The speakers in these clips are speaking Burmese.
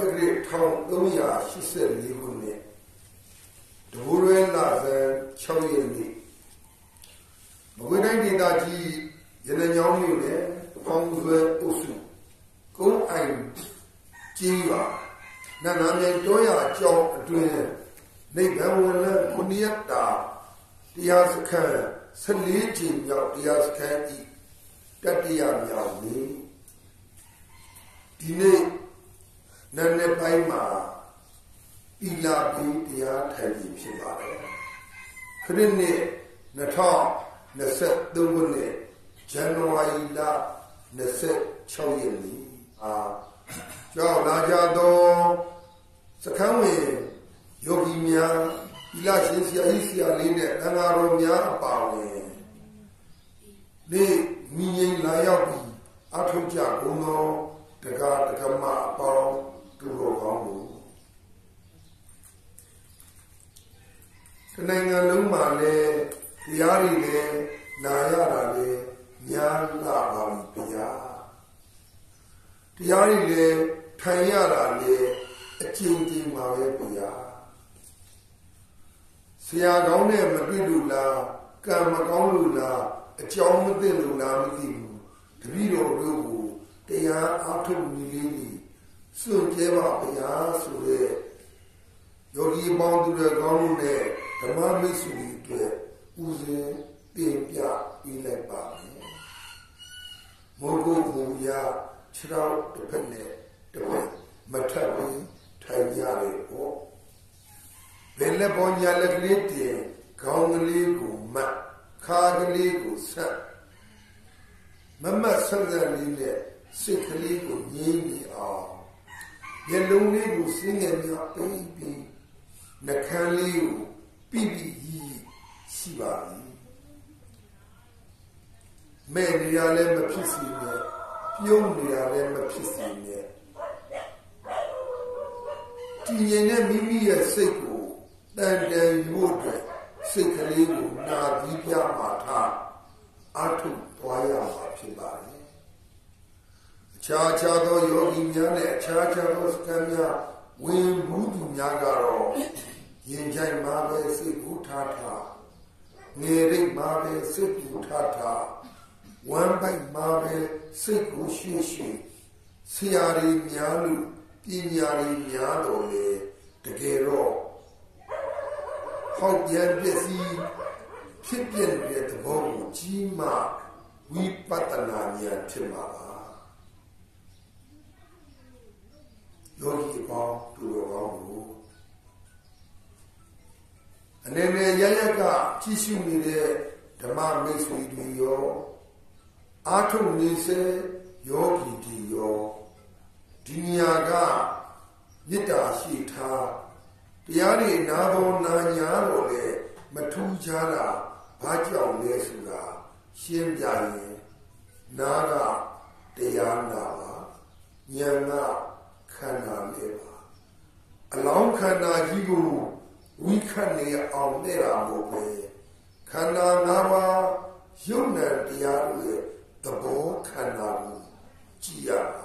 Tagri Town Lumia, she said, Ligune. The Wuren Lazar, Choyeli. But when I did that, Yenanyong, Pongwe Usu. Go I'm Jiva. Naname Doya, Joe, Dwayne. Neighbor, Kuniata, Diazaka, Salijin, Diazaka, Tatiam Yami. Dine Nane Paima Ila Pintia Tadi Pimare. Krine Nata Naset Dugune Januaila Naset Choyeli. Joe Najado Sakame Yogi Mia Ila Sisia Isia Line Nangaro Mia Pawe. Ne Mini Layabi Atuja Uno. The God, the Kama, Paul, to Rogamu. The Nangaluma, the Yari, Nayara, Yan Lava, Pia. The Yari, Tayara, a chinking Mavepia. Siagone, Madridula, Kamagonula, a Chomadilula, the Rido Rubu. They are out of Milini. Soon came up Sure. Yogi bound to the Gone, the Mamisui, Uze, Pimpia, Ilepa. Mogo Muya, Trout, the Penne, the Pen, Matabi, Tayari, or Velabonia Laglete, Kaungligu, Ma, Kargligu, Sa. Mamma Sandalina. Sickly would ye are. Yellow will sing in your baby. Nakali, Bibi, Siva. Many are them a pissing, Pioni are them a pissing. Tiene Mimi a seco, then they would sickly would not be Yamata. Atu Toya Pibari. Chachado Yogi Yane, Chachado Scamia, Win Budu Yagaro, Yinjai Mabe Sikutata, Neri Mabe Sikutata, one by Mabe Siku Shishi, Siari Mialu, Inyari Miadole, the Gero. Hot Yan Bessie, Pipian Get Bow, Jima, we Patanania Timaba. Yogi Bob to Rogamu. And then Yayaka, Tishumi, the man makes me do yo. Atom Nise, Yogi di yo. Diniaga, Nita Shita, Diari Nado Nanyarole, Matujara, Baja Nesula, Shem Jaye, Naga, Deyana, Nyanga. Kana leva. Along Kana Jibu, we can lay on Nera Mobe. Kana Nava, Yuna Diaru, the Bo Kana Gia.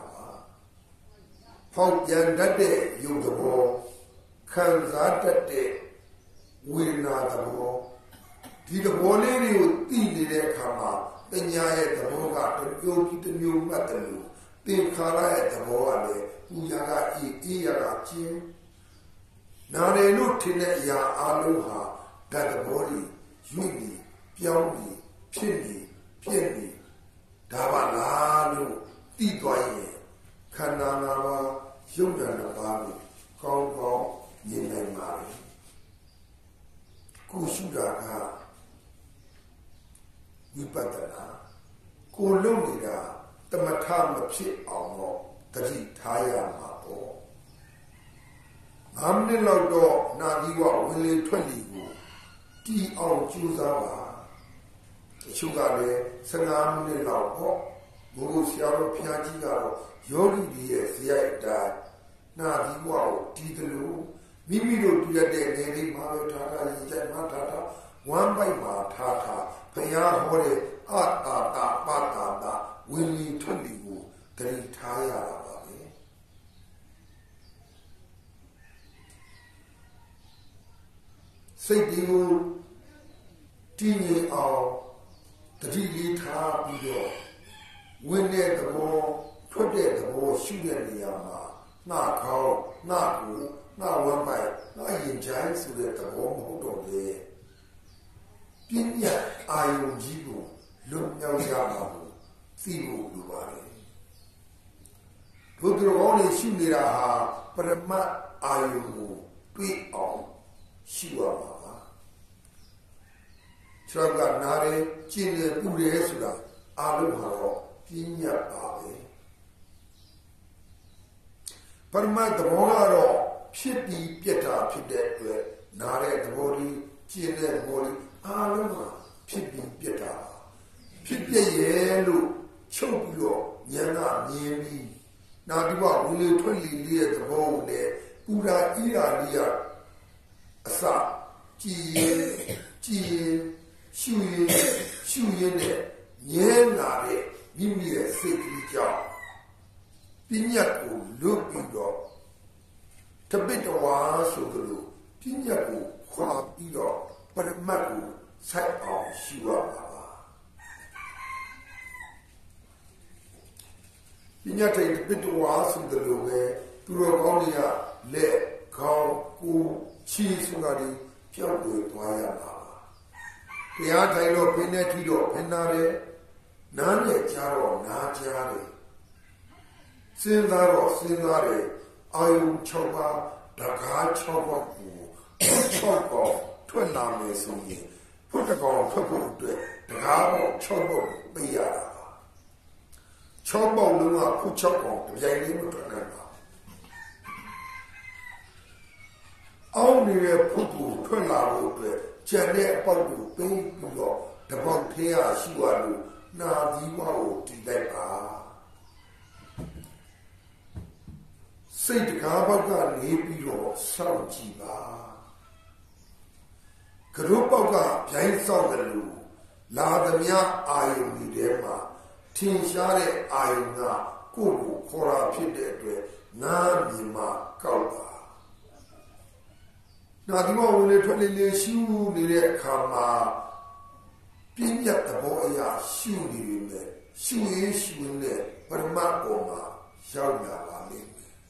Pop Yandade, you the Bo, Kanzate, will not the Bo. Did the Bo lady would eat the Kama, then Yaya the Boga, the Yogi the new Matalu, then Kara at the Boale. Uyaga Iaga Chin. Now they looked in it ya aloha, that the body, Yuni, Piauni, Pieni, Davanano, Tidwaye, Kananawa, Yunanabani, Kongo, Yinamari. Kusudaga, Wipatana, Kulunga, the Matama Chip or Tadi Taya Mapo. Amne Lodo, Nadiwa, Willie 20, T on Chuzawa. Sugare, Sangamne Lodo, Mugusiaro Piagigaro, Yogi Diaz, Yaita, Nadiwa, Titalu, Mimido to the day, Neri Maratata, Matata, one by Matata, Paya Hore, Patata, Willie 20, Tadi Taya. စိတ်တွေကိုတည်ငြိမ်အောင်တတိလေးထားပြီးတော့ဝင်တဲ့သဘောထွက်တဲ့သဘောရှုတဲ့နေရာမှာနှာခေါင်းနှာကိုနှာဝမ်းပိုက်နှာရင်ချိုင်းဆိုတဲ့သဘောမဟုတ်တော့လေပညာအာယုံကြီးကိုလွတ်မြောက်ရမှာကိုသိဖို့လိုပါတယ်ဘုဒ္ဓတော်ကောင်းတွေရှိနေတာဟာပရမတ်အာယုံကိုတွေ့အောင်ရှိရမှာပါခြေကနားရဲကျင်ရပူရဲဆိုတာအာလုံးဟာတော့ပညာပါပဲပရမတ်သဘောကတော့ဖြစ်ပြီးပြတ်တာဖြစ်တဲ့အတွက်နားတဲ့သဘောလေးကျင်တဲ့သဘောလေးအားလုံးကဖြစ်ပြီးပြတ်တာဖြစ်ပြရဲ့လို့ချုပ်ပြီးတော့ဉာဏ်ကမြင်ပြီးနာဒီဘဝင်လေထွက်လေလေးရဲ့သဘောကိုလည်းပူရာဣရာလေးရအစကြည်ရှုရင်နဲ့ဉာဏ်လာတဲ့မိမိရဲ့စိတ်ကြီးကြောင့်ပညာကိုလွတ်ပြီးတော့တပိတဝါဆိုကြလို့ပညာကိုခွာပြီးတော့ပရမတ်ကိုစိုက်အောင်ရှုရပါပညာထိုင်တပိတဝါဆိုကြလို့ပဲသူတော်ကောင်းတွေကလက်ခေါင်းကိုယ်ခြေဆိုတာတွေပြောက်ွယ်သွားရပါတရားထိုင်တော့ပြင်းနေထီတော့ပြင်းနာတယ်နားနဲ့ကြားတော့နားကြားတယ်စဉ်းစားတော့စဉ်းစားတယ်အာယုံ6ပါးတကား6ပါးကို6ပါးထွက်လာမယ်ဆိုရင်ဘုဒ္ဓကောင်ထွက်ဖို့အတွက်တကားပေါင်း6ပါးပေးရတာပါ6ပါးလုံးကခု6ပေါင်းတပြိုင်တည်းမထွက်နိုင်ပါအောင်းနေတဲ့ဖုတ်ကိုထွက်လာဖို့အတွက်ကျန်တဲ့အပေါက်ကိုပေးပြီးတော့တပေါက်ထဲရရှိရလို့နာသီဝကိုတည်လိုက်ပါစိတ်တကားဘက်ကနေပြီးတော့စောင့်ကြည့်ပါကရုပေါက်ကဗျိုင်းစောင့်တယ်လို့လာသမျှအာယုန်တွေထဲမှာထင်ရှားတဲ့အာယုန်ကကိုယ့်ကိုခေါ်တာဖြစ်တဲ့အတွက်နားမြင်မှကောက်ပါနာဒီမောဝင်လေထွက်လေရှုနေတဲ့အခါမှာပြင်းပြသဘောအရာရှုနေတယ်ရှုရင်နဲ့ပရမတ်ပေါ်မှာရောက်လာပါလိမ့်မယ်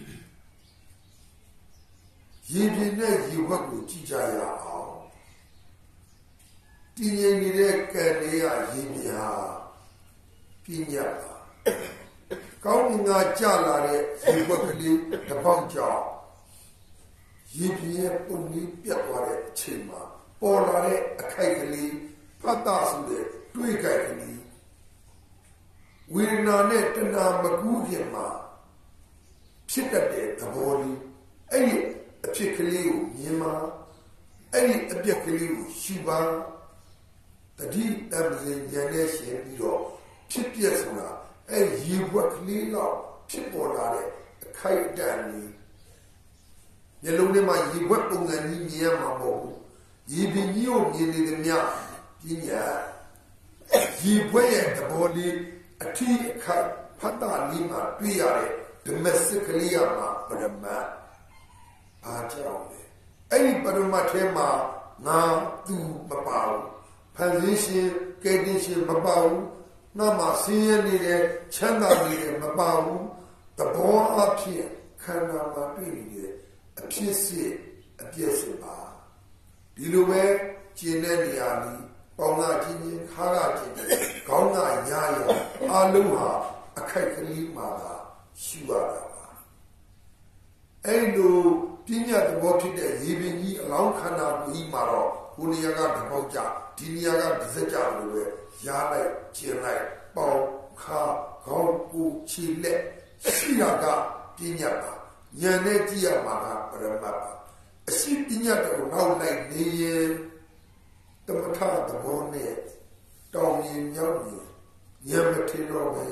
ရေပြင်းနဲ့ရေဝက်ကိုကြည့်ကြရအောင်တည်ငြိမ်နေတဲ့ကံလေးကရေပြင်းဟာပြင်းရပါကောင်းကင်ကကြလာတဲ့ရေဝက်ကလေးတစ်ပေါက်ကြောင့်ရေပြင်းရဲ့ပုံလေးပြတ်သွားတဲ့အချိန်မှာပေါ်လာတဲ့အခိုက်ကလေးဖတ်တာဆိုတဲ့တွေးခိုက်ကလေးဝေဒနာနဲ့တဏှာမကူးခင်မှာဖြစ်တတ်တဲ့သဘောလေးအဲ့ဒီအဖြစ်ကလေးကိုမြင်ပါအဲ့ဒီအပြက်ကလေးကိုရှုပါတတိတမဇင်ဉာဏ်နဲ့ရှင်းပြီးတော့ဖြစ်ပြဆိုတာအဲ့ဒီရေဘွက်ကလေးတော့ဖြစ်ပေါ်လာတဲ့အခိုက်အတန့်လေးမျက်လုံးထဲမှာရေဘွက်ပုံစံကြီးမြင်ရမှာမဟုတ်ဘူးရေပင်ကြီးကိုမြင်နေသမျှပညာရေဘွက်ရဲ့သဘောလေးအထီးအခိုက်ဖတ်တာလေးမှာတွေ့ရတဲ့ဓမ္မစကလေးရမှာပရမတ်အားကြောင့်လေအဲ့ဒီပရမတ်ထဲမှာငါသူမပါဘူးဖန်ဆင်းရှင်ကဲတင်ရှင်မပါဘူးနာမဆင်းရဲနေတဲ့ချမ်းသာနေတဲ့မပါဘူးသဘောအဖြစ်ခန္ဓာမှာတွေ့နေတဲ့အဖြစ်စစ်အပြည့်စစ်ပါဒီလိုပဲကျင်တဲ့နေရာလေးပေါင်းကချင်းချင်းခါကချင်းခေါင်းကရရအလုံးဟာအခိုက်ကလေးမှာရှုရတာပါအဲ့လိုပညာသဘောဖြစ်တဲ့ရေပင်ကြီးအလောင်းခန္ဓာကြီးမှာတော့ကိုနေရာကတပေါက်ကြဒီနေရာကတစ်စက်ကြလို့ပဲရားလိုက်ကျင်လိုက်ပေါင်းခါခေါင်းကိုခြေလက်ရှိတာကပညာပါဉာဏ်နဲ့ကြည့်ရမှာကပရမတ်ပါအရှိပညာတော်နောက်လိုက်နေရင်တမထသဘောနဲ့တောင်းရင်မြောက်ရင်ဉာဏ်မထင်တော့ပဲ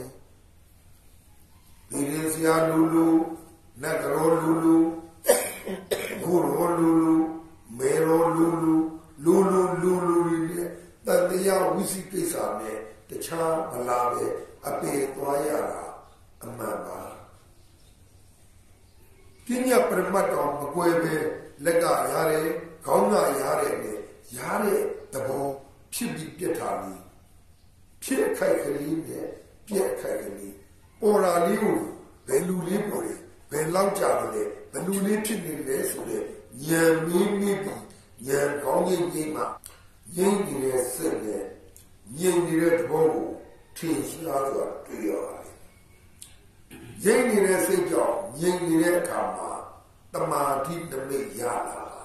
ဒီရင်စရာလူနတ်ရောလူဂုရောလူမေရောလူနဲ့တတရားဝိသိကိစ္စနဲ့တခြားမလာပဲအပေသွားရတာအမှန်ပါပညာပရမတ်တော်မကွယ်ပဲလက်ကရတယ်ခေါင်းကရားတဲ့နဲ့ရားတဲ့သဘောဖြစ်ပြီးပြတ်တာလေးဖြစ်ခိုက်ကလေးနဲ့ပြက်ခိုက်ကလေးပေါ်လာလေးကိုဘယ်လူလေးပေါ်တယ်ဘယ်လောက်ကြာတယ်ဘယ်လူလေးဖြစ်နေလဲဆိုတဲ့ဉာဏ်မင်းပြီးဉာဏ်ကောင်းကြီးကြီးမှငြိမ့်နေတဲ့စိတ်နဲ့ငြိမ့်နေတဲ့သဘောကိုထင်ရှားစွာတွေ့ရပါတယ်ငြိမ့်နေတဲ့စိတ်ကြောင့်ငြိမ့်နေတဲ့အခါမှာတမာတိတမိတ်ရလာပါ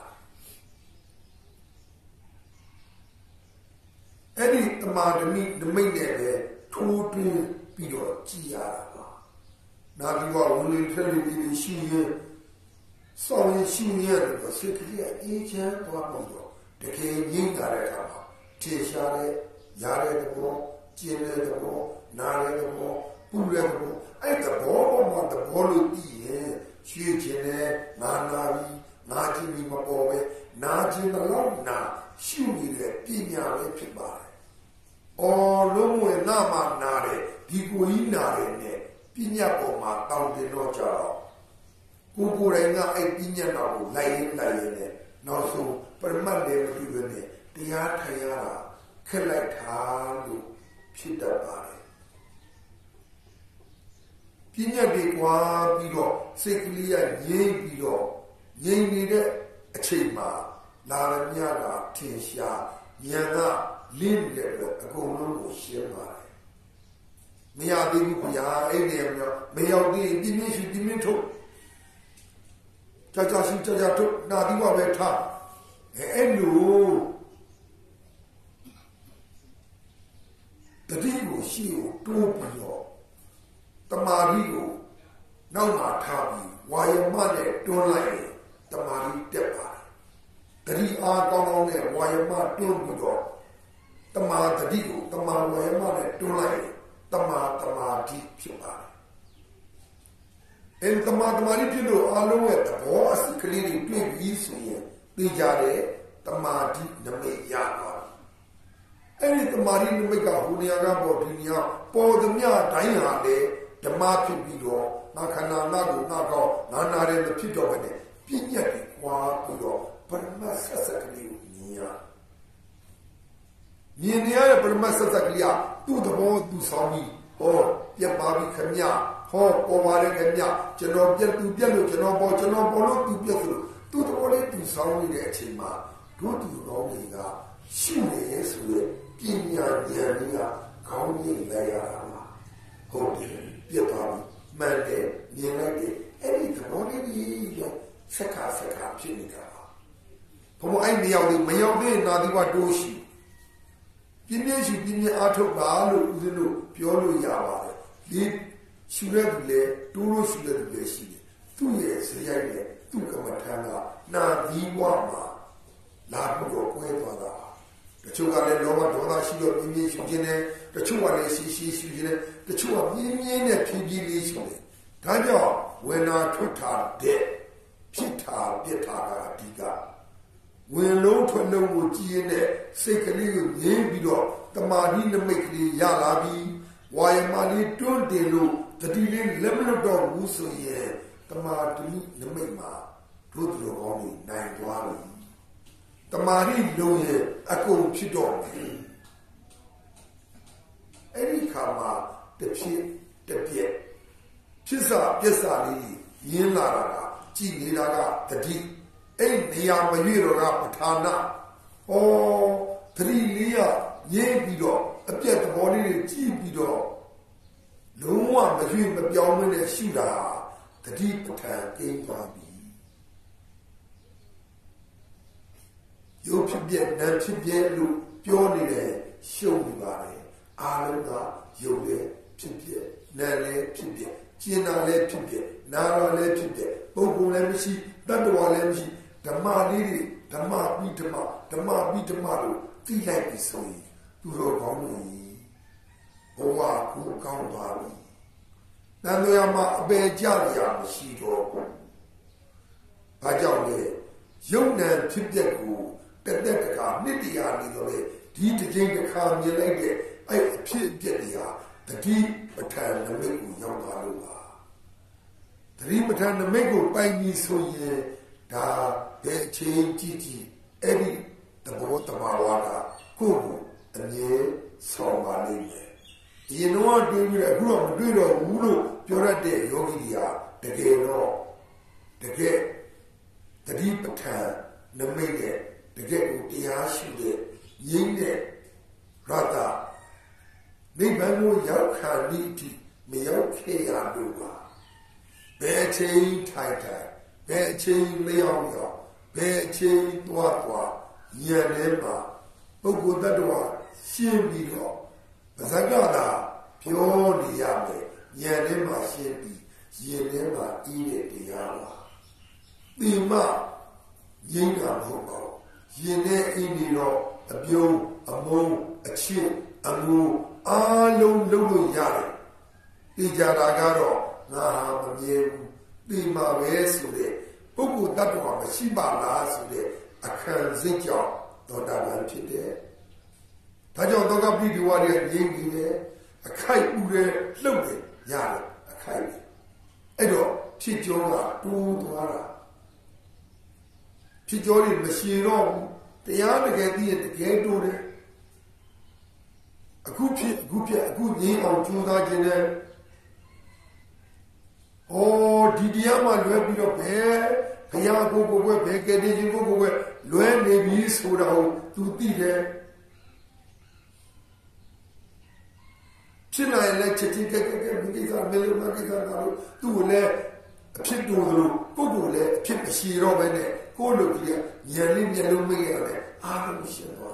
အဲ့ဒီတမာတိတမိတ်နဲ့ပဲထိုးတွင်းပြီးတော့ကြည်ရတာပါနာဒီဝဝင်လေထက်လေဒီရှိရင်စောင်းရင်ရှိရင်တော့စိတ်ကလေးအေးချမ်းသွားလို့တော့တကယ်ငြိမ့်လာတဲ့အခါမှာထင်ရှားတဲ့ရတဲ့သဘောကျင်တဲ့သဘောနားတဲ့သဘောပူတဲ့သဘောအဲ့သဘောပေါ်မှာသဘောလို့ပြီးရင်ရွှေခြင်းနဲ့နာပြီးနာခြင်းမပေါ်ပဲနာခြင်းတော့နာရှုနေတဲ့ပညာပဲဖြစ်ပါတယ်။အော်လုံးဝနာမနာတယ်ဒီကိုကြီးနာတယ်နဲ့ပညာပေါ်မှာတောင်းတင်တော့ကြတော့ကိုယ်တိုင်ကအဲ့ပညာတော်ကိုလိုက်ရင်နဲ့နောက်ဆုံးပရမတ်လည်းမပြုဘဲနဲ့တရားထိုင်ရတာခက်လိုက်တာလို့ဖြစ်တတ်ပါတယ်ပညာတွေကွာပြီးတော့စိတ်ကလေးကငြိမ့်ပြီးတော့ငြိမ့်နေတဲ့အချိန်မှာလာရမြကထင်ရှားဉာဏ်ကလင်းတဲ့အတွက်အကုန်လုံးကိုရှင်းပါတယ်မရသေးဘူးဗျာအဲ့ဒီမရောက်သေးပြင်းပြင်းရှိပြင်းပြင်းထုတ်ကြာရှိကြာထုတ်နာပြီးတော့ပဲထားအဲ့လိုတတိကိုရှိကိုတိုးပြီးတော့တမာရီကိုနောက်မှာထားပြီးဝါယမနဲ့တွန်းလိုက်ရင်တမာရီတက်ပါတယ်တတိအားကောင်းကောင်းနဲ့ဝါယမတွန်းပြီးတော့တမာတတိကိုတမာဝါယမနဲ့တွန်းလိုက်ရင်တမာတိဖြစ်ပါတယ်အဲ့တမာတိဖြစ်လို့အလုံးရဲ့သဘောအစစ်ကလေးတွေတွေ့ပြီးဆိုရင်သိကြတယ်တမာတိနမိတ်ရပါတယ်အဲ့ဒီတမာတိနမိတ်ကဟိုနေရာကပေါ်ဒီနေရာပေါ်သမျှတိုင်းဟာလေဓမ္မဖြစ်ပြီးတော့ငါခန္ဓာငါကိုငါကောင်းငါနာတယ်မဖြစ်တော့ဘဲနဲ့ပြည့်ညက်ပြီးကွာပြီးတော့ပရမတ်ဆက်ဆက်ကလေးကိုမြင်ရတဲ့ပရမတ်ဆက်ဆက်ကလေးကသူ့သဘောသူဆောင်ပြီးဟောပြတ်ပါပြီခမညာဟောပေါ်ပါလေခမညာကျွန်တော်ပြတ်သူပြတ်လို့ကျွန်တော်ပေါ်လို့သူပြတ်လို့သူ့သဘောလေးသူဆောင်နေတဲ့အချိန်မှာတို့သူကောင်းတွေကရှိနေဆိုတဲ့ပညာဉာဏ်ကြီးကခေါင်းကြီးလိုက်ရတာပါဟုတ်တယ်ပြတ်သွားပြီမှန်တယ်မြင်လိုက်တယ်အဲ့ဒီသဘောလေးကြီးစက္ခါဖြစ်နေတာပါဘုံအဲ့မရောက်သေးနာဒီကတိုးရှိပြင်းပြင်းရှိပြင်းပြင်းအားထုတ်ပါလို့ဦးဇင်းတို့ပြောလို့ရပါတယ်ဒီရှုတဲ့သူလေတိုးလို့ရှုတဲ့သူလေရှိတယ်သူ့ရဲ့ဇယိုက်နဲ့သူ့ကမ္မထာကနာဒီဝမှာလာပြီးတော့ကွဲသွားတာတချို့ကလည်းလောဘဒေါသရှိတော့ပြင်းပြင်းရှုခြင်းနဲ့တချို့ကလည်းရှိရှုခြင်းနဲ့တချို့ကပြင်းပြင်းနဲ့ဖြည်းဖြည်းလေးရှုတယ်ဒါကြောင့်ဝေနာထွက်တာတဲ့ဖြစ်တာပြစ်တာကအဓိကဝင်လုံးထွက်လုံးကိုကြည်ရင်တဲ့စိတ်ကလေးကိုငြိမ်းပြီးတော့တမာတိနမိတ်ကလေးရလာပြီးဝါယမလေးတွန်းတင်လို့တတိလေးလက်မလွတ်တော့ဘူးဆိုရင်တမာတိနမိတ်မှာတို့သူတော်ကောင်းကြီးနိုင်သွားလို့တမာတိလုံးရဲ့အကုန်ဖြစ်တော့တယ်အဲ့ဒီခါမှာတစ်ဖြစ်တစ်ပြက်ဖြစ်စာပြက်စာလေးရင်းလာတာကကြည်နေတာကတတိအဲ့နေရာမရွေတော့ကပဋ္ဌာနာဩသတိလေးရရင်းပြီးတော့အပြက်သဘောလေးတွေကြည့်ပြီးတော့လုံးဝမရွေမပြောင်းမနဲ့ရှုတာတတိပဋ္ဌာန်ကျင်းသွားပြီရုပ်ဖြစ်ပြက်နာမ်ဖြစ်ပြက်လို့ပြောနေတယ်ရှုံနေပါတယ်အားလုံးကရုပ်လည်းဖြစ်ပြက်နာမ်လည်းဖြစ်ပြက်ကျင်တာလည်းဖြစ်ပြက်နာတာလည်းဖြစ်ပြက်ပုဂ္ဂိုလ်လည်းမရှိတတ္တဝါလည်းမရှိဓမ္မလေးတွေဓမ္မပြီးဓမ္မလို့သိလိုက်ပြီဆိုရင်သူတော်ကောင်းလို့ဘဝကိုကောင်းသွားပြီ။တန်တရားမှာအပေကြရမရှိတော့ဘူး။ဘာကြောင့်လဲ။ယုံနံဖြစ်ပျက်ကိုတက်တခါနှစ်တရားနေတော့လေဒီတစ်ချိန်တစ်ခါမြင်လိုက်တဲ့အဲ့အဖြစ်အပျက်တွေဟာတတိပဋ္ဌာန်နမိတ်ကိုရောက်သွားလို့ပါ။တတိပဋ္ဌာန်နမိတ်ကိုပိုင်ပြီးဆိုရင်ဒါဘယ်ချိန်ကြည့် Eddie, the boat of Mawada, Kubu, and ye saw my name. You know what, David, I grew up with a Wulu, Pura de Yogia, the gay law, the gay, the deep time, the maid, the gay, the Ashu, Ying, Rata. They know Yaka Niti, Mioke Aduba. Bear chain tie, bear chain Leonia, bear chain Tuatwa, Yanema, Ogudadua, Shimbido, Zagada, Pure Yame, Yanema Shimbi, Yanema Ede de Yama. Bima, Yinga Hobo, Yene Indiro, a Bio, a Mo, a Chin, a Moo. Lulu Yari, Ijaragaro, Naha, Bima Vesude, Buku Tatwa, Shiba Lasude, a Kern Zikyo, Dodavan Chide. Tajo Doga Bidi Warrior Yingi, a Kai Ure, Lude, Yari, a Kai. Edo, Chijola, Tuara. Chijori, Machiro, the Yana get the gate to it. A good name on Judah. Oh, Didiama, Lubby of Bear, Payago, go back, getting go away, Luen, maybe so down to be there. China electric, because I will do let a pit do, go let, pit a shiro, and go look here, yelling yellow mayor, I don't see why.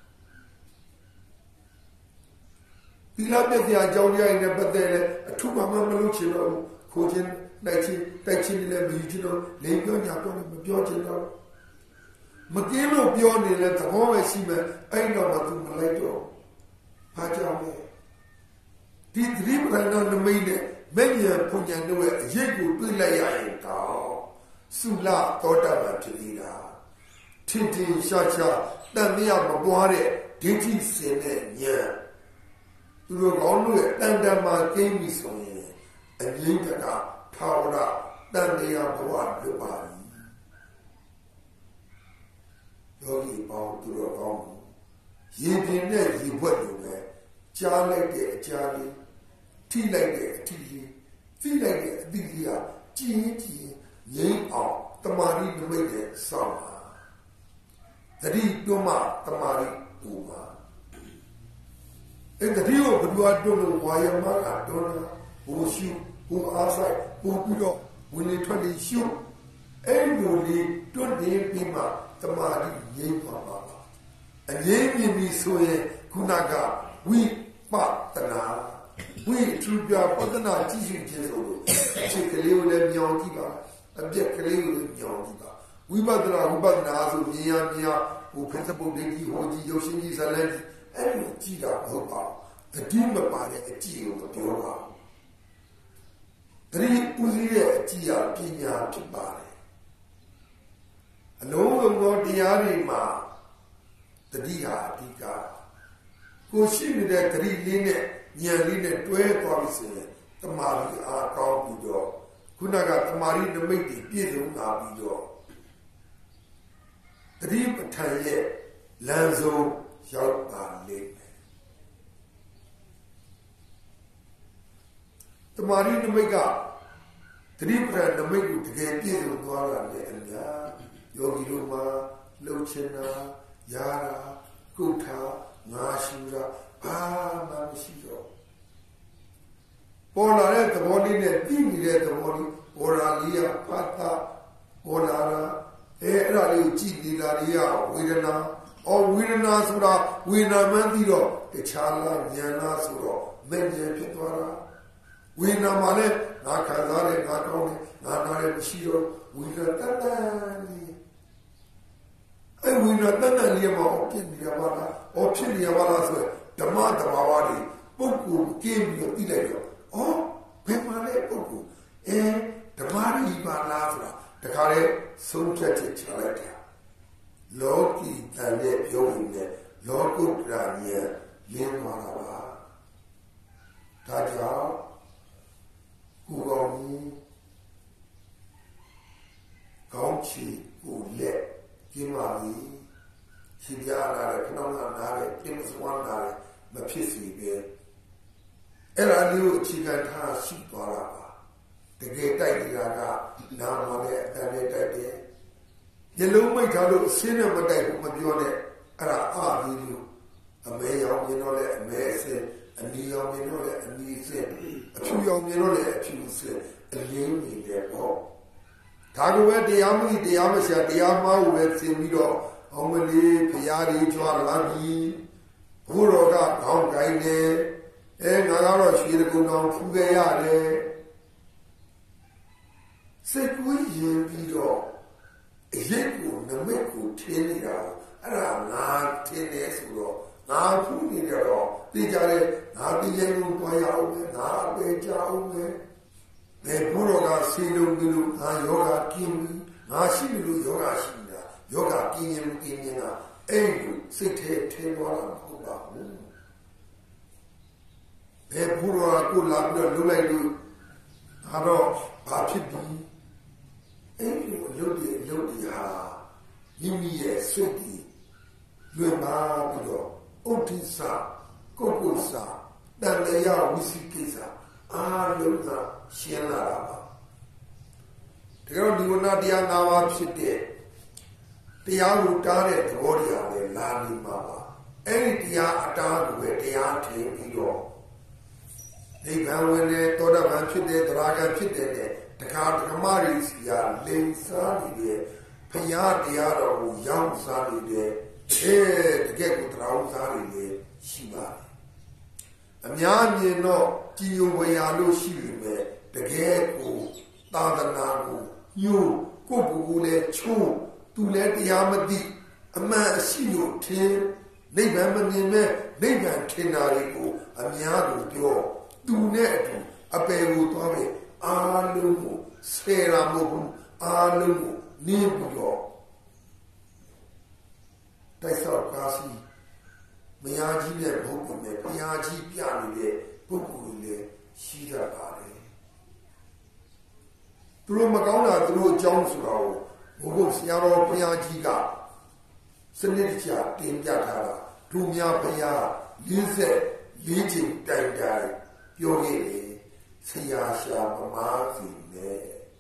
We love the Jonia in the Badele, a 2 Maluchino, Cojin, Tachin, Regional, Legion, Yapon, Georgiano. Magino Bioni let the home seaman, I know what to Malayo. Pajame. The dream ran on the maiden, many a Punjano, Yegu, Pilaya in Tao. Sula, Tota, Tilida. Tintin, Shacha, Damia Mabuare, Tintin Sene, yeah. To the Gondu, Tandama gave me so and Yintaka, Powder, Dandia, Boa, the body. Yogi bound to the Gondu. Yin there, he put you there. Jar like a Charlie, tea like a tea, tea like a Digia, tea, yin out, the Mari the way summer. The deep Duma, the Mari Duma. In the Rio, but you are don't know why a man, I don't know who shoot, who outside, who put up, when they 20 shoot. And you don't name him up, the Mari, Yin Papa. And Yin me so Kunaga, we Patana, we true job, Patana, teaching Jesu, take a little Yonkiba, a jack a little Yonkiba. We Badana, who Badana, Mia, who principal baby, who Yoshi is a lady. And Tida Hopa, the demon body, a tea of the Pura. 3 Uzia, Tia, Pina, Tibari. And all the Lord Diarima, the Dia, Tika. Who see me that 3 linnet, near linnet, 12 promises, the Mari are called Bido. Kunaga, the Mari, the Midi, Piru, Nabido. 3 Bataille, Lanzo. Shout out late. The Marine Mega 3 brand the Megu to get you Guara, Yogi Luma, Lochena, Yara, Kuta, Nashura, Mamishiro. Pola the morning and Dini at the morning, Oralia, Pata, Olara, Era, Chidi, Laria, Widana. Or Winna Sura, Winna Mandiro, the Chala, Yana Suro, Menja Pitwara, Winna Male, Nakazare, Nakone, Nanare Shiro, Winna Tanani. And Winna Tanani, Opiniabana, Opiniabana, the Mata Mawadi, Boku came your Idayo. Oh, Pemare Boku, eh, the Mari Banafra, the Kare, so catchy Chaleta. Lord and let you Lord good Rania, Yinwara. Taja, Ugomi, Gauchi, Ule, Kimari, ရှင်ပြလာတယ်ခဏခဏနားတယ်ပြင်းစွမ်းနာတယ်မဖြစ်စီပဲအဲ့ဒါလေးကိုအခြေခံထားရှိသွားတာပါတကယ်တိုက်နေတာကနာမနဲ့အတန်နဲ့တိုက်တယ်ညလုံးမိတ်ထားလို့အစင်းနဲ့မတိုက်ဘူးမပြောနဲ့အဲ့ဒါအာပြီးလို့အမဲရောင်မြင်တော့လေအမဲအစင်းအနီရောင်မြင်တော့လေအနီအစင်းအဖြူရောင်မြင်တော့လေအဖြူအစင်းအလင်းမြင်တယ်ပေါ့ဒါကပဲတရားမှုတရားမရှာတရားမှားဝယ်သင်ပြီးတော့အောင်မလေးဖရာကြီးကြွားလာပြီဘုရောကခေါင်းကိုင်းနေငါကတော့ရွှေတကုံတော်ဖူးခဲ့ရတယ်စိတ်ကူးရင်ပြီးတော့အရေးကိုနမိတ်ကိုထင်းနေတာအဲ့ဒါငါထင်းနေဆိုတော့ငါဖူးနေတော့သိကြတယ်ငါပြင်းလို့တွားရအောင်ငါအပေကြအောင်ဘယ်ဘုရောကဆေးလုံးပြီးလို့ငါယောဂကင်းပြီငါရှိလို့ယောဂရှိနေတာယောဂကင်းရင်ကင်းနေတာအဲ့လိုစိတ်ထဲထင်းသွားတာမဟုတ်ပါဘူးဘယ်ဘုရောကိုလာပြီးတော့လှုပ်လိုက်လို့ဒါတော့ဘာဖြစ်ပြီအဲ့လိုလှုပ်တယ်ဟာမိမိရဲ့စွတ်ဒီလွင်ပါပြီးတော့ဥဒိစ္စကုက္ကုစ္စတန်လျာဝိသိကိစ္စအားလုံးကရှင်းလာတာပါတကယ်တော့ဒီဝဏတရား၅ပါးဖြစ်တဲ့တရားကိုတားတဲ့သဘောတရားလည်းလာနေမှာပါအဲ့ဒီတရားအတားကိုပဲတရားထင်ပြီးတော့နိဗ္ဗာန်ဝင်တဲ့သောတာပန်ဖြစ်တဲ့သရဂံဖြစ်တဲ့တခါဓမ္မရိစီယာလိန်စားနေတဲ့ဘုရားတရားတော်ကိုရောင်းစားနေတဲ့တကယ်ကိုတရားစားနေလေရှိပါတယ်အများမြင်တော့ကြည်ယုံဝေရလို့ရှိပြီပဲတကယ်ကိုသာသနာကိုညို့ကိုယ့်ကိုယ်လည်းချိုးသူလည်းတရားမသိအမှန်အရှိလို့ထင်နိဗ္ဗာန်မမြင်မဲ့နိဗ္ဗာန်ထင်တာတွေကိုအများကိုပြောသူနဲ့အတူအပယ်ကိုသွားမယ်အားလုံးကိုဆယ်ရာမဟုတ်ဘူးအားလုံးကိုနင်းပြီးတော့တိုက်ဆောက်ကားစီမယားကြီးနဲ့ဘုံပုံနဲ့ဘုရားကြီးပြနေတဲ့ပုဂ္ဂိုလ်တွေရှိတတ်ပါတယ်သူတို့မကောင်းတာသူတို့အကြောင်းဆိုတော့ဘုရားဆရာတော်ဘုရားကြီးကစနစ်တကျတင်ပြထားတာဒုများဘုရား44ချိန်တိုင်ပြောခဲ့တယ်ဆရာရှာပမာစီနဲ့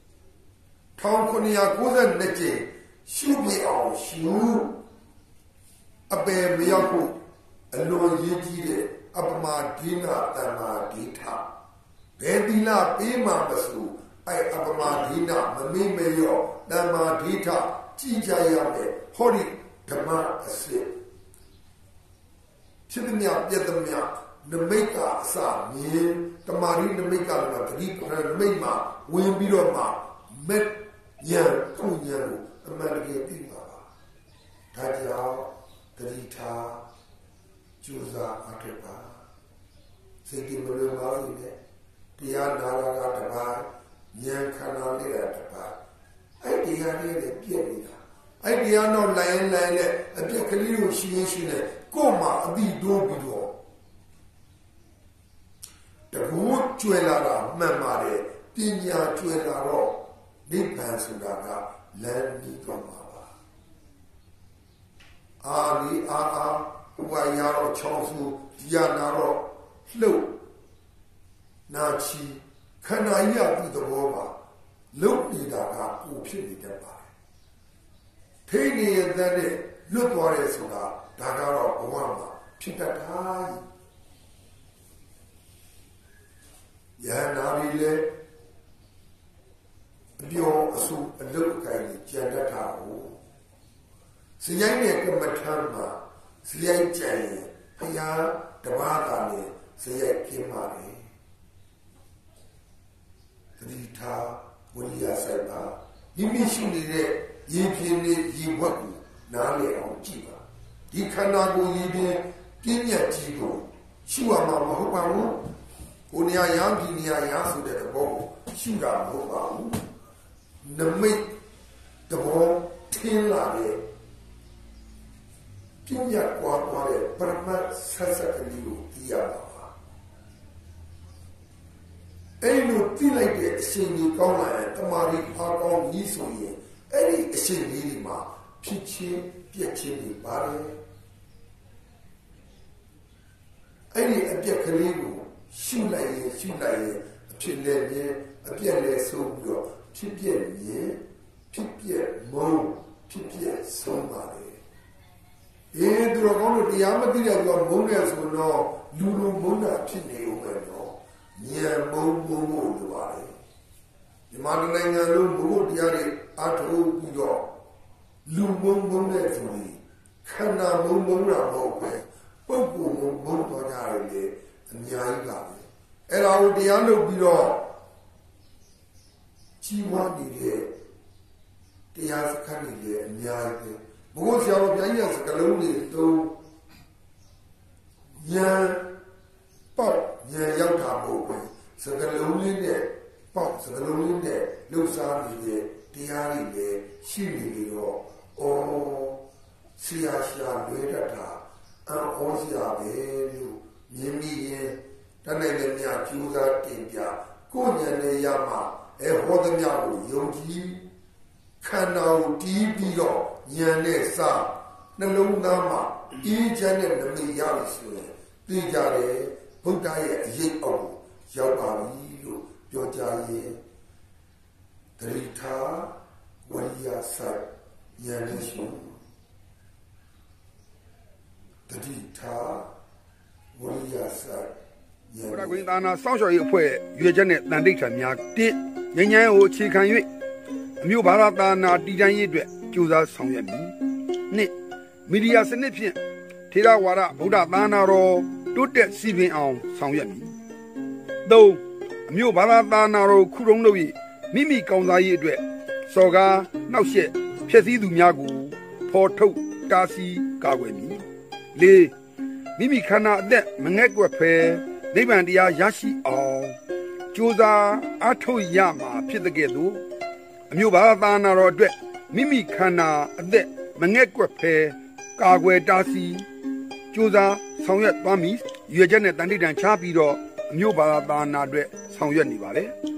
1992ကျင်းရှုပြအောင်ရှုအပေမရောက်ဖို့အလွန်ရေးကြီးတဲ့အပမဒိနာတမ္မာဒိဋ္ဌဘယ်သီလပေးမှမဆိုအဲ့အပမဒိနာမမေ့မလျော့တမ္မာဒိဋ္ဌကြည်ကြရမယ်ဟောဒီဓမ္မအစစ်ဖြစ်မြပြတ်သမျှနမိတ်ကအစမြင်တမာရီနမိတ်ကလည်းတတိပရနမိတ်မှာဝင်ပြီးတော့မှမက်ညံခုညံကိုအမှန်တကယ်သိပါပါဒါကြောင့်တတိထားကျူစာအထက်ပါစိတ်ဒီမလွန်ပါဘူးလေတရားနာလာကတပါးဉာဏ်ခန္ဓာလေးကတပါးအဲ့တရားလေးနဲ့ပြည့်နေတာအဲ့တရားတော့လိုင်းနဲ့အပြက်ကလေးကိုရှင်းနေကို့မှာအတိတိုးပြီးတော့တကူကျွဲလာတာမှန်ပါတယ်ပညာကျွဲလာတော့နိဗ္ဗာန်ဆိုတာကလမ်းပြီးတော့မှာပါအာလီအာဥပယရောချောင်းစုဒီရနာတော့လှုပ်နာချီခန္ဓာကြီးအပြီးသဘောပါလှုပ်နေတာကကိုဖြစ်နေတတ်ပါတယ်ထိနေရတဲ့လွတ်သွားတယ်ဆိုတာဒါကတော့ဘဝမှာဖြစ်တတ်တာယန္နာရီလေအပြောအစုအလုတ်အကိုင်းကြံတတ်တာကိုစရိုင်းနဲ့ကမ္မထမ်းမှာစရိုက်ကြံရင်ဘုရားတပါးသာနဲ့စရိုက်ခင်းပါလေသတိထားဝိရိယစိုက်ပါမိမိရှိနေတဲ့ရည်ပြင်းနဲ့ရည်ဝတ်ကိုနားလည်အောင်ကြည့်ပါဒီခန္ဓာကိုယ်ရည်ပြင်းပြင်းညက်ကြီးကိုရှုရမှာမဟုတ်ပါဘူးကိုနေရာရံပြည်နေရာရဆိုတဲ့သဘောကိုရှုတာမဟုတ်ပါဘူးနမိတ်သဘောထင်းလာတဲ့ပြင်းညက်ကွာတဲ့ပရမတ်ဆက်ဆက်ကလေးကိုသိရပါပါအဲ့လိုသိလိုက်တဲ့အရှင်ကြီးကောင်းလာရင်တမာရီအားကောင်းကြီးဆိုရင်အဲ့ဒီအရှင်ကြီးဒီမှာဖြစ်ချင်းပြက်ချင်းတွေပါတယ်အဲ့ဒီအပြက်ကလေးကိုရှုလိုက်ရင်အဖြစ်လဲမြင်အပြက်လဲဆုံးပြီးတော့ဖြစ်ပြက်မြင်ဖြစ်ပြက်မုန်းဖြစ်ပြက်ဆုံးပါတယ်သူတော်ကောင်းတို့တရားမသိတဲ့သူကမုန်းတယ်ဆိုတော့လူလိုမုန်းတာဖြစ်နေဦးမယ်နော်ဉာဏ်မုန်းဖို့လိုပါတယ်ဒီမှာနိုင်ငံလုံးဘုရားတရားတွေအားထုတ်ပြီးတော့လူမုန်းတဲ့သူတွေခန္ဓာမုန်းတာမဟုတ်ပဲပုဂ္ဂိုလ်မုန်းတော်ကြရတယ်အများကြီးပါပဲအဲ့ဒါကိုတရားလုပ်ပြီးတော့ကြီးဝါနေတဲ့တရားစခန်းတွေအများကြီးပဲဘုရားဆရာတော်ဘုရားကြီးကစကလုံးတွေတုံးဉာဏ်ပေါက်ဉာဏ်ရောက်တာမဟုတ်ပဲစကလုံးလေးနဲ့ပေါက်စကလုံးလေးနဲ့လှုပ်ရှားနေတဲ့တရားတွေလည်းရှိနေပြီးတော့ဆရာလွဲတတ်တာအော်ဆရာပဲလို့မြင်မိရင်တနေ့လည်းများကျူးစားတင်ပြကိုယ်ဉာဏ်နဲ့ရမှဟောသမျှကိုယုံကြည်ခန္ဓာကိုတီးပြီးတော့ဉာဏ်နဲ့စနှလုံးသားမှာအေးချမ်းတဲ့နမိတ်ရပြီဆိုရင်သိကြတယ်ဘုရားရဲ့အရေးအောက်ရောက်ပါပြီလို့ပြောကြရင်တရိထာဝိယာဆိုင်ဉာဏ်နဲ့ရှိတတိထာဝိယာဆိုင်ဘုရားကွင်းသာနာစောင့်ရှောက်ရေးအဖွဲ့ရွေချက်နဲ့တန်တိတ်ထံများတစ်ငញ្ញမ်းကိုအခြေခံ၍အမျိုးဘာသာသာနာတည်တံ့ရေးအတွက်ကြိုးစားဆောင်ရွက်မည်နှစ်မီဒီယာစနစ်ဖြင့်ထေရဝါဒဗုဒ္ဓသာနာတော်တိုးတက်စီပင်အောင်ဆောင်ရွက်မည်သုံးအမျိုးဘာသာသာနာတော်ခုတုံးလုပ်၍မိမိကောင်းစားရေးအတွက်စော်ကားနှောက်ယှက်ဖျက်ဆီးသူများကိုဖော်ထုတ်တားဆီးကာကွယ်မည်လေးမိမိခန္ဓာအသက်မငဲ့ကွက်ဖဲနိဗ္ဗာန်တရားရရှိအောင်ကြိုးစားအားထုတ်ရမှာဖြစ်တဲ့ကဲ့သို့အမျိုးဘာသာနာတော်အတွက်မိမိခန္ဓာအသက်မငဲ့ကွက်ဖဲကာကွယ်တားဆီးကြိုးစားဆောင်ရွက်သွားမည်ရွေချက်နဲ့တန်တိတန်ချပြီးတော့အမျိုးဘာသာနာအတွက်ဆောင်ရွက်နေပါလေ